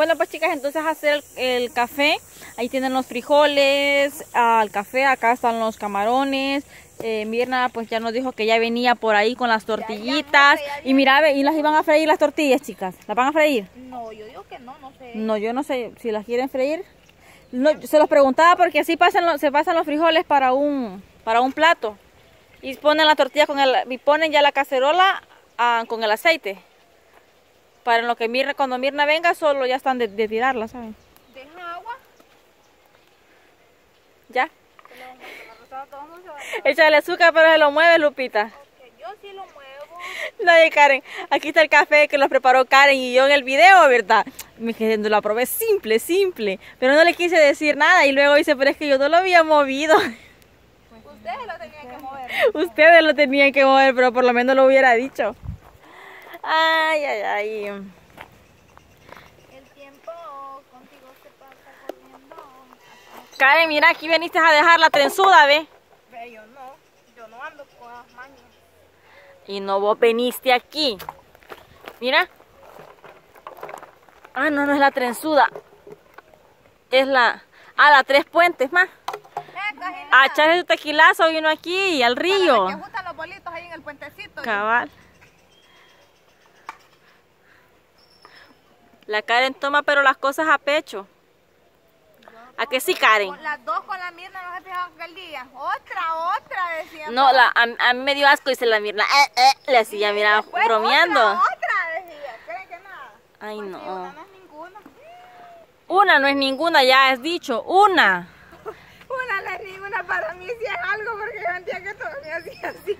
Bueno, pues chicas, entonces hacer el café. Ahí tienen los frijoles, el café, acá están los camarones. Mirna pues ya nos dijo que ya venía por ahí con las tortillitas. Y mira, y las iban a freír las tortillas, chicas. ¿Las van a freír? No, yo digo que no, no sé. No, yo no sé si las quieren freír. No, se los preguntaba porque así se pasan los frijoles para un plato. Y ponen la tortilla y ponen ya la cacerola con el aceite. Para en lo que cuando Mirna venga, solo ya están de tirarla, ¿saben? Deja agua. ¿Ya? Échale azúcar, pero se lo mueve, Lupita. Okay, yo sí lo muevo. No, Karen, aquí está el café que los preparó Karen y yo en el video, ¿verdad? Me quedé, lo probé simple, pero no le quise decir nada y luego dice, pero es que yo no lo había movido. Pues ustedes lo tenían que mover. Ustedes lo tenían que mover, pero por lo menos lo hubiera dicho. Ay. El tiempo contigo se pasa corriendo. Karen, mira, aquí veniste a dejar la trenzuda, ¿ve? Ve, yo no ando con las mañas. Y no vos viniste aquí. Mira. Ah, no es la trenzuda. Es la Tres Puentes más. A echarse su tequilazo y uno aquí al río. Para que gustan los bolitos ahí en el puentecito. Cabal. La Karen toma pero las cosas a pecho. ¿A qué sí, Karen? Las dos con la Mirna no se fijaban aquel día. Otra, decían. No, a mí me dio asco, dice la Mirna. Le decía, mira, bromeando. Otra, decía. ¿Creen que nada? Ay, pues no. Sí, una no es ninguna. Una no es ninguna, ya has dicho. Una. Una no es ninguna, para mí sí es algo porque yo sentía que todo me hacía así.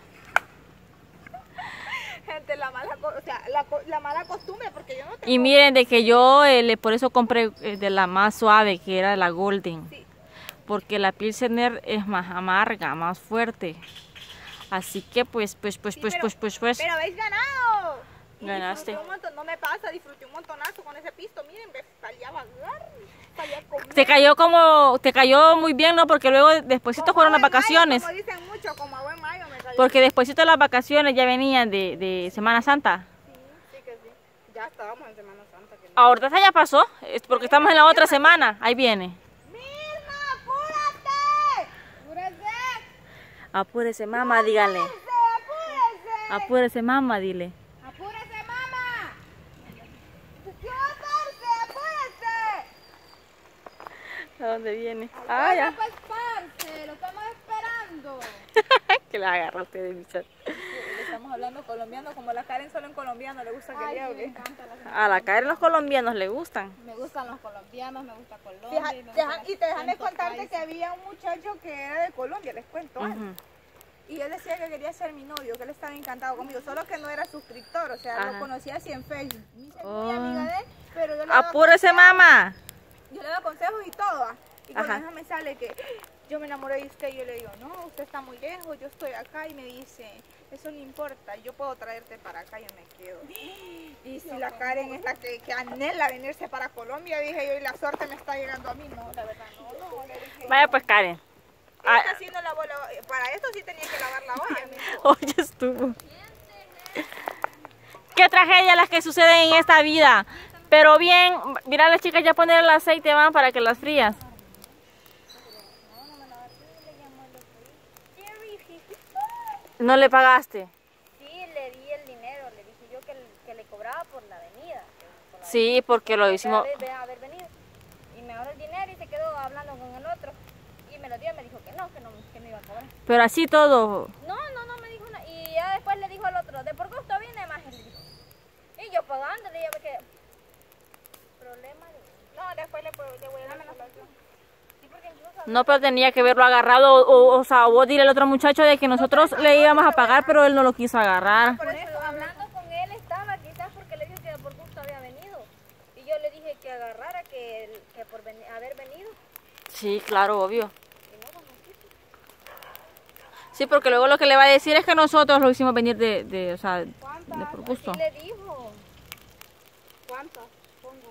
Gente, la mala costumbre, porque yo no tengo... Y miren, de que yo por eso compré de la más suave, que era la Golden. Sí. Porque la Pilsener es más amarga, más fuerte. Así que pues. Pero habéis ganado. Ganaste. Disfruté un montón, no me pasa, disfruté un montonazo con ese pisto. Miren, salía a vagar, salía a comer. Te cayó muy bien, ¿no? Porque luego despuesito fueron las vacaciones. Mayo, como dicen mucho, como a buen mayo me cayó. Porque despuésito de las vacaciones ya venían de Semana Santa. Sí que sí. Ya estábamos en Semana Santa. Que no. Ahorita ya pasó, es porque estamos en la otra semana. Ahí viene. ¡Mirna, apúrate! ¡Apúrate! Apúrese, mamá, dígale. ¡Apúrese! Apúrese, mamá, dile. ¡Apúrese, mamá! ¿Qué va a hacerse? ¡Apúrese! ¿A dónde viene? Ah, ya. pues, parce, lo estamos esperando. Que la agarra usted de mi chat. Estamos hablando colombiano, como la Karen solo en colombiano le gusta que le hable. A la Karen los colombianos le gustan. Me gustan los colombianos, me gusta Colombia. Y déjame contarte que había un muchacho que era de Colombia, les cuento. Y él decía que quería ser mi novio, que él estaba encantado conmigo, solo que no era suscriptor, o sea, lo conocía así en Facebook. Me hice muy amiga de él, pero yo le daba Apúrese, mamá. yo le doy consejos y todo. Y cuando eso me sale que yo me enamoré de usted, yo le digo, no, usted está muy lejos, yo estoy acá. Y me dice, eso no importa, yo puedo traerte para acá, yo me quedo. Y si la Karen es la que anhela venirse para Colombia, dije yo, y la suerte me está llegando a mí. No, la verdad, no, le dije. Vaya pues, Karen. Esta sí no lavó para esto sí tenía que lavar la olla. Oye, estuvo. Qué tragedia las que suceden en esta vida. Pero bien, mira, las chicas ya poner el aceite van para que las frías. ¿No le pagaste? Sí, le di el dinero, le dije yo que le cobraba por la avenida. Sí, porque lo hicimos. De haber venido. Y me ahorró el dinero y se quedó hablando con el otro. Y me lo dio y me dijo que no iba a cobrar. Pero así todo. No me dijo nada. Y ya después le dijo al otro, de por gusto viene más, él le dijo. Y yo pagándole, ya ve que... Problema de... No, después le voy a dar la colación. Sí, porque incluso... No, pero tenía que verlo agarrado. O sea, vos dile al otro muchacho de que nosotros le íbamos a pagar, pero él no lo quiso agarrar. Por eso, hablando con él estaba, quizás porque le dije que por gusto había venido. Y yo le dije que agarrara, que por haber venido. Sí, claro, obvio. Sí, porque luego lo que le va a decir es que nosotros lo hicimos venir o sea, de por gusto. Así le dijo. ¿Cuántas? Pongo.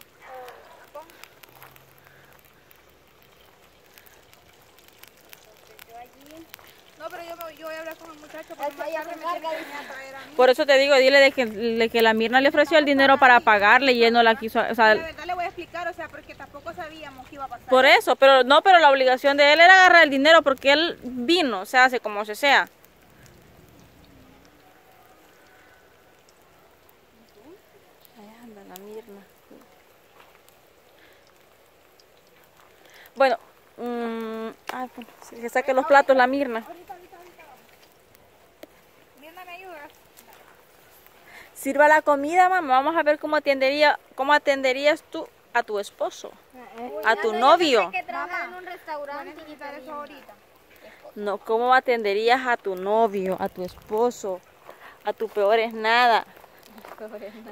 Entonces yo allí... No, pero yo yo voy a hablar con el muchacho porque más tarde me tiene que venir a traer a mí. Por eso te digo, dile de que la Mirna le ofreció el dinero para pagarle y él no la quiso, o sea, La verdad le voy a explicar, o sea, porque tampoco sabíamos que iba a pasar. por eso, pero no, pero la obligación de él era agarrar el dinero porque él vino, o sea, hace como se sea. Allá anda la Mirna. Bueno, que saque los platos la Mirna. Mirna, ¿me ayudas? Sirva la comida, mamá. Vamos a ver cómo atenderías tú a tu esposo, a tu novio. Que trabaja en un restaurante Voy a necesitar eso ahorita. No, cómo atenderías a tu novio, a tu esposo, a tu peor es nada. Dame el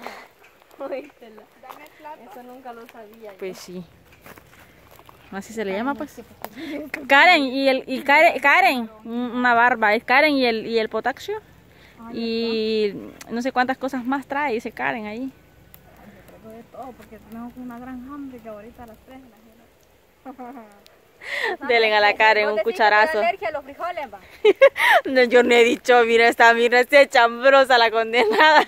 plato. Eso nunca lo sabía. Pues sí. Así se le llama, pues. Karen y Karen, una barba, es Karen y el potasio. Y no sé cuántas cosas más trae, dice Karen ahí. Yo traigo de todo porque tenemos una gran hambre que ahorita a las 3 Denle a la Karen un cucharazo. alergia a los frijoles, va. No, yo no he dicho, mira, esta Mirna es chambrosa la condenada.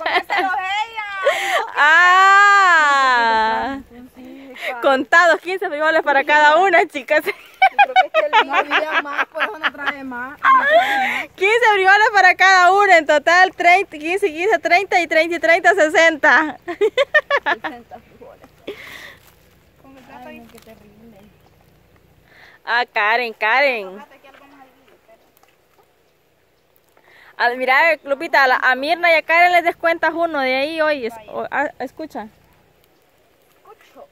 Ah, contados 15 frijoles para cada una, chicas. No había más, por eso no trae más. 15 frijoles para cada una, en total 30, 15, 30 y 30 y 30, 60. 60 frijoles. Con el plato ahí. Qué terrible. Ah, Karen. Mira, Lupita, a Mirna y a Karen les descuentas uno de ahí hoy. Escucha. Escucho.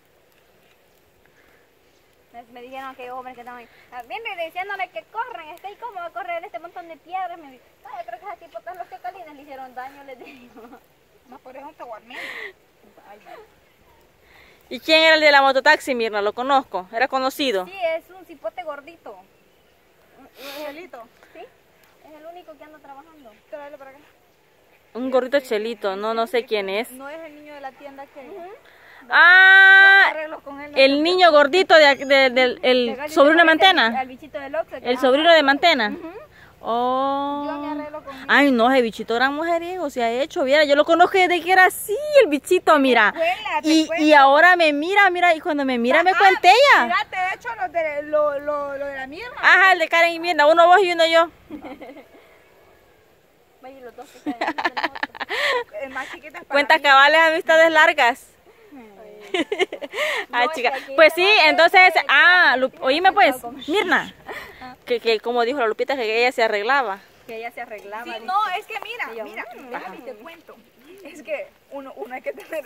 Me dijeron aquellos jóvenes que estaban ahí. Vienen diciéndole que corren. ¿Y cómo va a correr este montón de piedras? Me dijo, no, yo creo que esas tipotas los que calines le hicieron daño, les digo. Más por eso te guarmé. ¿Y quién era el de la mototaxi, Mirna? Lo conozco. ¿Era conocido? Sí, es un cipote gordito. Chelito, ¿Sí? Es el único que anda trabajando. tráelo para acá. Un gordito chelito. No sé quién es. No es el niño de la tienda que... Ah, Arreglos con él. el niño gordito el sobrino de Mantena. Al bichito del Oxxo. El sobrino de Mantena. Yo me Oh. arreglo con él. Ay, no, ese bichito gran mujeriego se ha hecho. Viera, yo lo conozco desde que era así, el bichito, mira. Y ahora me mira, y cuando me mira me cuenta ella. Mira, te he hecho lo de la mierda. Ajá, el de Karen y Mirna, uno vos y uno yo. Vaya, los dos que caen de nosotros. El más chiquito es para Cuentas mí. cabales, amistades largas. Ah, No, chica. es que aquí Pues te sí, va a entonces, hacer- oíme pues, Como- Mirna, que como dijo la Lupita, que ella se arreglaba. Que ella se arreglaba. Sí, dice. no, es que mira, Y yo, déjame te cuento. Es que uno hay que tener,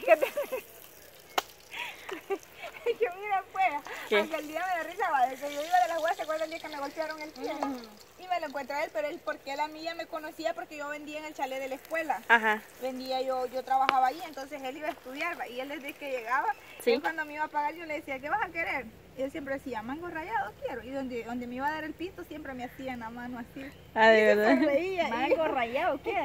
es que mira pues, ¿Qué? aunque el día me da risa, va, desde que yo iba de la escuela, ¿se acuerdan el día que me golpearon el pie? Y me lo encuentra él, pero él, porque él a mí ya me conocía porque yo vendía en el chalet de la escuela. Ajá. Vendía yo trabajaba ahí, entonces él iba a estudiar, va, y él desde que llegaba, Sí. él cuando me iba a pagar yo le decía, ¿qué vas a querer? Y él siempre decía, mango rallado quiero, y donde me iba a dar el pito siempre me hacía en la mano así. Ah, de Se verdad. reía. Mango rayado, ¿qué?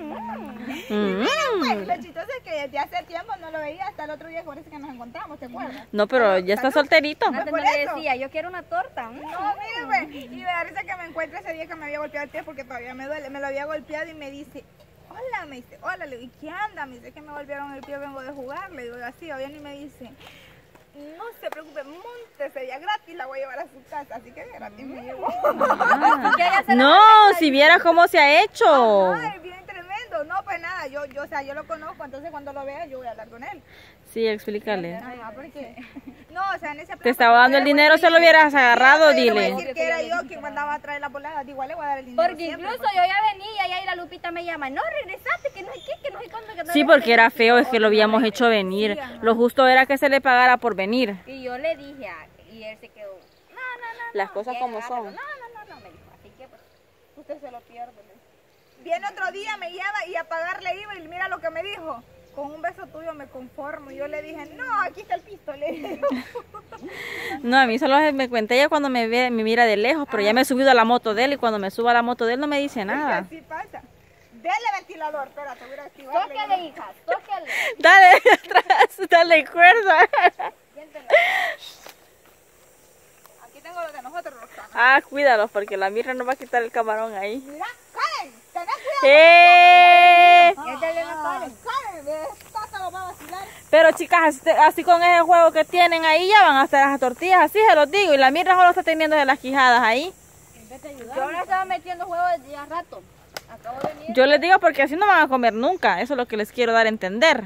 Y lo chistoso es que desde hace tiempo no lo veía, hasta el otro día parece que nos encontramos, ¿te acuerdas? No, pero ya está solterito. Antes por no le eso. decía, yo quiero una torta. No, mire, pues, y me da risa que me encuentre ese día que me había golpeado el pie porque todavía me duele. Me lo había golpeado y me dice, hola, me dice, hola, le digo, ¿y qué anda? Me dice que me golpearon el pie, vengo de jugar. Le digo, así, bien, y me dice, no se preocupe, montese ya gratis, la voy a llevar a su casa. Así que gratis me llevó. Que ella se la- No, si viera cómo se ha hecho. Ay, bien tremendo. No, pues nada, o sea, yo lo conozco, entonces cuando lo vea yo voy a hablar con él. Sí, explícale. Ajá, porque... No, o sea, en ese Te estaba dando el dinero, se lo hubieras agarrado, Yo le voy a dile. decir que era yo quien mandaba a traer la bolada, igual le voy a dar el dinero. Porque siempre, incluso yo ya venía y ahí la Lupita me llama, no, regresaste, que no sé qué, que no sé cuándo. Que no Sí, sé porque qué". era feo, es que lo habíamos hecho venir. Lo justo era que se le pagara por venir. Y yo le dije, y él se quedó, no. Las cosas y como agárralo. son. No, me dijo, así que pues, usted se lo pierde. le dije. Viene otro día, me llama y a pagarle iba y mira lo que me dijo. Con un beso tuyo me conformo. Y yo le dije, no, aquí está el pisto, le dije. No, a mí solo me cuenta ella cuando me ve, me mira de lejos, pero ya me he subido a la moto de él y cuando me subo a la moto de él no me dice nada. Así pasa. Dele ventilador, espérate, voy a activarle. Tóquele, hija, tóquele. Dale atrás, dale cuerda. Aquí tengo lo de nosotros, Roxana. Ah, cuídalos porque la Mirna nos va a quitar el camarón ahí. Mira, Karen, tenés cuidado. Échale la Karen. Karen, esta te lo va a vacilar. Pero chicas, así con ese juego que tienen ahí ya van a hacer las tortillas, así se los digo. Y la Mirna solo está teniendo de las quijadas ahí. Yo no estaba metiendo huevos desde ya rato. Acabo de venir. Yo les digo porque así no van a comer nunca. Eso es lo que les quiero dar a entender.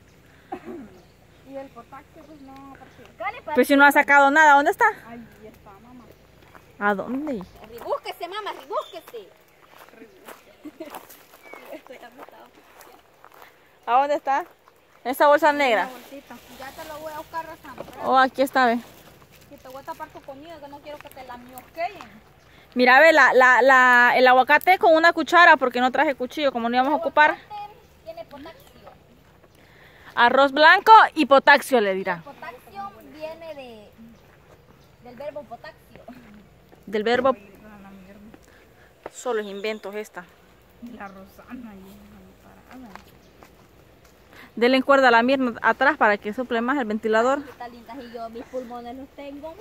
Y el potasio, pues no apareció. Pues si no ha sacado nada, ¿dónde está? Ahí está, mamá. ¿A dónde? Rebúsquese, mamá, rebúsquese. Esto ya me estaba. ¿A dónde está? Esa bolsa negra. Bolsita. Ya te lo voy a buscar, Rosana. Oh, aquí está, ve. Que te voy a tapar tu comida, que no quiero que te la miosqueen. Mira, ve, el aguacate con una cuchara porque no traje cuchillo, como no íbamos a ocupar. Tiene potasio. Arroz blanco y potasio le dirá. Potasio viene del verbo potasio. Del verbo. Solo es inventos esta. La Rosana ahí parada. Denle cuerda a la Mirna atrás para que sople más el ventilador. Está linda y yo mis pulmones los tengo.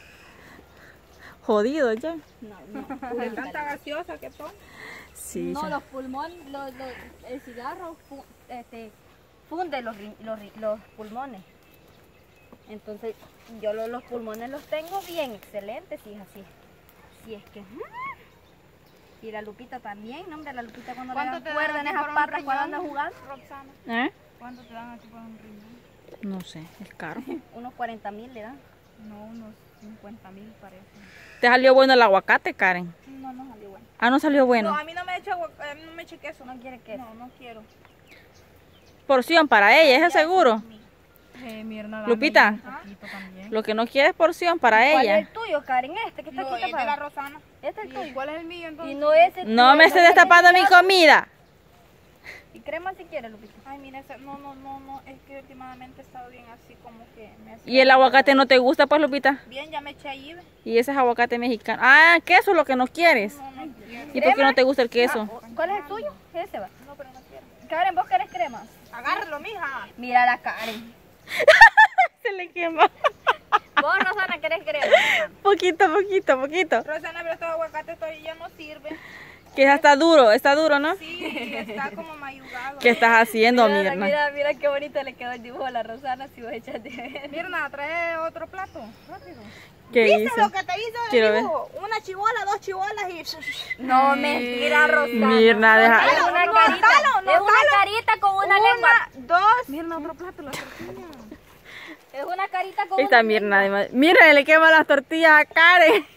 Jodido ya. No, De tanta gaseosa que toma. Sí. no, ya. los pulmones, el cigarro funde los pulmones. Entonces, yo los pulmones los tengo bien excelentes, si es así. Si es que... Y la Lupita también, no, hombre, la Lupita cuando le ¿Cuánto dan te cuerda dan en aquí esas por un patas cuando riñón? anda jugando. Roxana, ¿Eh? ¿cuánto te dan aquí por un riñón? No sé, es caro. Unos 40,000 le dan. No, unos 50,000 parece. ¿Te salió bueno el aguacate, Karen? No, no salió bueno. Ah, no salió bueno. No, a mí no me eche queso. ¿No quiere queso? No, no quiero. Porción para ella, ¿es seguro? Mirna, Lupita, un poquito también. lo que no quiere es porción para ¿Cuál es ella. el tuyo, Karen? Este que está No, aquí es de la tapado. Rosana. Este es el ¿Y tuyo. cuál es el mío entonces? Y no ese No me estés destapando mi comida. Y crema si quiere, Lupita. Ay, mira, no, es que últimamente he estado bien así como que me hace... ¿Y el aguacate no te gusta, pues, Lupita? Bien, ya me eché ahí, ¿ve? Y ese es aguacate mexicano. Ah, queso es lo que no quieres. No, no quiero. ¿Y por qué no te gusta el queso? ¿Cuál es el tuyo? Ese va. No, pero no quiero. Karen, ¿vos querés crema? Agárralo, mija. Mira la Karen. Se le quema. ¿Vos, Rosana, querés crema? Poquito. Rosana, pero estos aguacates todavía ya no sirven. Que ya está duro, ¿no? Sí, está como mayugado. ¿Qué estás haciendo, Mira, Mirna? mira qué bonito le quedó el dibujo a la Rosana si vos echas de ver. Mirna, trae otro plato. Rápido. ¿Qué ¿Viste hizo? lo que te hizo de Quiero ver. dibujo? Una chibola, 2 chibolas y... No, mentira, Rosana. Mirna, deja. Es una No, carita. no, Es una carita con una lengua. 2. Mirna, otro plato, la tortilla. Es una carita con Esta una Mirna, además. Mirna, le quema las tortillas a Karen.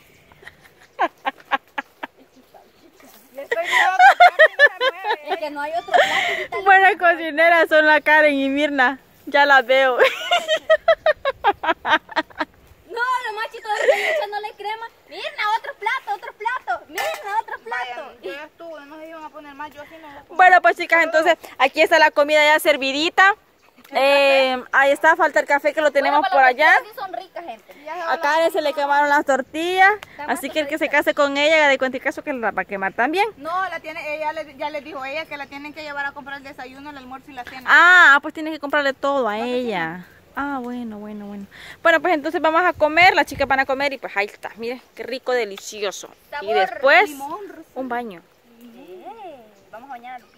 Le estoy viendo que Karen se mueve. Es que no hay otro plato. Está Buenas cocineras son la Karen y Mirna. Ya las veo. No, lo más chistoso es que echándole crema. Mirna, otro plato. Mirna, otro plato. Vaya, yo ya estuve, no se iban a poner más, yo así no voy a comer. Bueno, pues chicas, entonces aquí está la comida ya servidita. Ahí está, falta el café que lo tenemos Bueno, por pero allá. las tortillas sí son ricas, gente. Ya se A Karen se le quemaron las tortillas, así que el que se case con ella, haga de cuenta caso que la va a quemar también. No, ya le dijo ella que la tienen que llevar a comprar el desayuno, el almuerzo y la cena. Ah, pues tienes que comprarle todo a ella. Ah, bueno. Bueno, pues entonces vamos a comer, las chicas van a comer y pues ahí está, mire, qué rico, delicioso. Y Sabor después, limón, un baño. Vamos a bañar.